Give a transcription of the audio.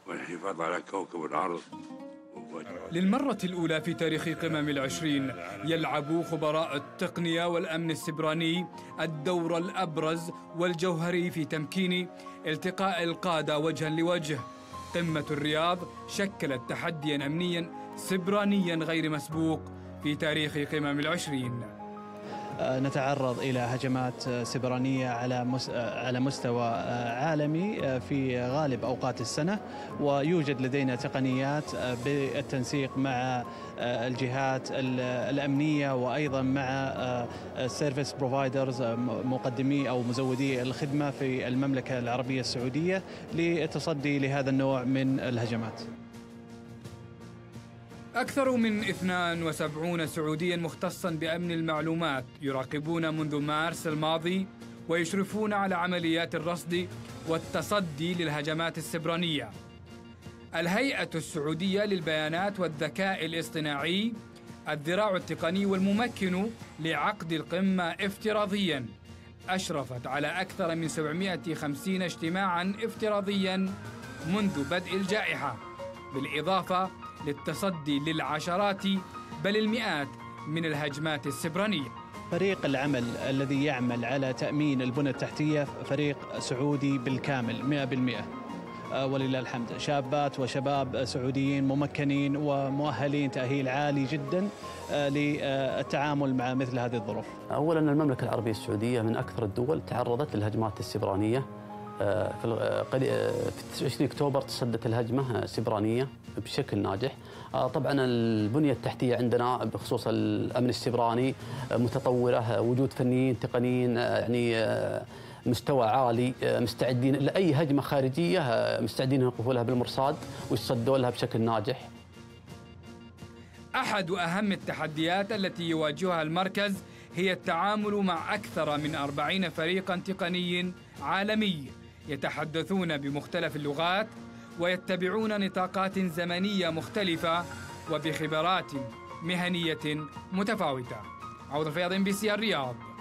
والحفاظ على كوكب الأرض. للمرة الأولى في تاريخ قمم العشرين يلعب خبراء التقنية والأمن السبراني الدور الأبرز والجوهري في تمكين التقاء القادة وجها لوجه. قمة الرياض شكلت تحديا أمنيا سبرانيا غير مسبوق في تاريخ قمم العشرين. نتعرض إلى هجمات سبرانية على مستوى عالمي في غالب أوقات السنة، ويوجد لدينا تقنيات بالتنسيق مع الجهات الأمنية وأيضا مع السيرفيس بروفايدرز مقدمي أو مزودي الخدمة في المملكة العربية السعودية للتصدي لهذا النوع من الهجمات. أكثر من 72 سعودياً مختصاً بأمن المعلومات يراقبون منذ مارس الماضي ويشرفون على عمليات الرصد والتصدي للهجمات السبرانية. الهيئة السعودية للبيانات والذكاء الاصطناعي الذراع التقني والممكن لعقد القمة افتراضياً أشرفت على أكثر من 750 اجتماعاً افتراضياً منذ بدء الجائحة، بالإضافة للتصدي للعشرات بل المئات من الهجمات السبرانية. فريق العمل الذي يعمل على تأمين البنى التحتية فريق سعودي بالكامل 100%، ولله الحمد. شابات وشباب سعوديين ممكنين ومؤهلين تأهيل عالي جدا للتعامل مع مثل هذه الظروف. أولا المملكة العربية السعودية من أكثر الدول تعرضت للهجمات السبرانية. في 20 أكتوبر تصدت الهجمة سبرانية بشكل ناجح. طبعا البنية التحتية عندنا بخصوص الأمن السبراني متطورة، وجود فنيين تقنيين يعني مستوى عالي، مستعدين لأي هجمة خارجية، مستعدين يوقفوا لها بالمرصاد ويصدوا لها بشكل ناجح. أحد أهم التحديات التي يواجهها المركز هي التعامل مع أكثر من 40 فريقاً تقني عالمي يتحدثون بمختلف اللغات ويتبعون نطاقات زمنية مختلفة وبخبرات مهنية متفاوتة. عوض الفياض، MBC الرياض.